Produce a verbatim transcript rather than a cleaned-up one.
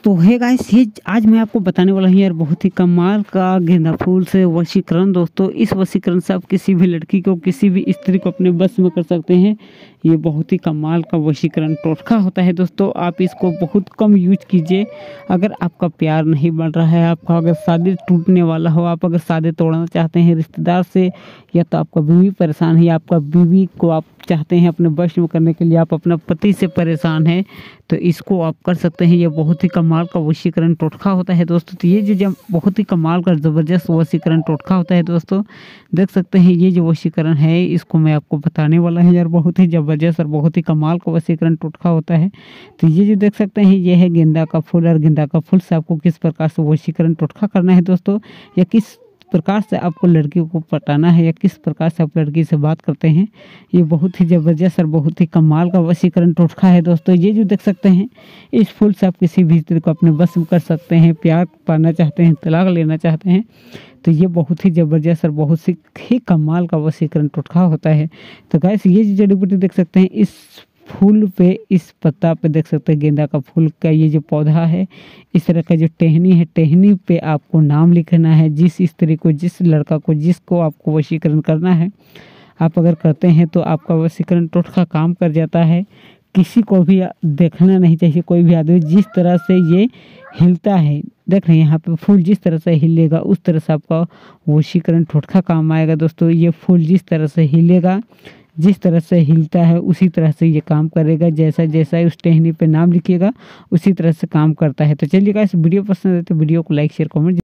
तो है गाइस, ये आज मैं आपको बताने वाला हूँ यार बहुत ही कमाल का गेंदा फूल से वशीकरण। दोस्तों, इस वशीकरण से आप किसी भी लड़की को, किसी भी स्त्री को अपने बस में कर सकते हैं। ये बहुत ही कमाल का वशीकरण टोटका होता है। दोस्तों, आप इसको बहुत कम यूज कीजिए। अगर आपका प्यार नहीं बढ़ रहा है, आपका अगर शादी टूटने वाला हो, आप अगर शादी तोड़ना चाहते हैं रिश्तेदार से, या तो आपका बीवी परेशान है, या आपका बीवी को आप चाहते हैं अपने वश में करने के लिए, आप अपना पति से परेशान हैं, तो इसको आप कर सकते हैं। ये बहुत ही कमाल का वशीकरण टोटका होता है दोस्तों। तो ये जो जब बहुत ही कमाल का ज़बरदस्त वशीकरण टोटका होता है दोस्तों, देख सकते हैं ये जो वशीकरण है, इसको मैं आपको बताने वाला है यार। बहुत ही ज़बरदस्त और बहुत ही कमाल का वशीकरण टोटका होता है। तो ये जो देख सकते हैं, ये है गेंदा का फूल, और गेंदा का फूल से आपको किस प्रकार से वशीकरण टोटका करना है दोस्तों, या किस प्रकार से आपको लड़की को पटाना है, या किस प्रकार से आप लड़की से बात करते हैं, ये बहुत ही ज़बरदस्त और बहुत ही कमाल का वशीकरण टोटका है दोस्तों। ये जो देख सकते हैं, इस फूल से आप किसी भी स्त्री को अपने बस में कर सकते हैं। प्यार पाना चाहते हैं, तलाक लेना चाहते हैं, तो ये बहुत ही ज़बरदस्त और बहुत ही कमाल का वशीकरण टोटका होता है। तो गाइस, ये जो जड़ी बूटी देख सकते हैं, इस फूल पे, इस पत्ता पे देख सकते हैं, गेंदा का फूल का ये जो पौधा है, इस तरह का जो टहनी है, टहनी पे आपको नाम लिखना है। जिस स्त्री को, जिस लड़का को, जिसको आपको वशीकरण करना है, आप अगर करते हैं तो आपका वशीकरण टोटका काम कर जाता है। किसी को भी देखना नहीं चाहिए, कोई भी आदमी। जिस तरह से ये हिलता है, देख रहे हैं यहाँ पे फूल जिस तरह से हिलेगा, उस तरह से आपका वशीकरण टोटका काम आएगा दोस्तों। ये फूल जिस तरह से हिलेगा, जिस तरह से हिलता है, उसी तरह से ये काम करेगा। जैसा जैसा उस टहनी पे नाम लिखिएगा, उसी तरह से काम करता है। तो चलिएगा, इस वीडियो पसंद है तो वीडियो को लाइक शेयर कमेंट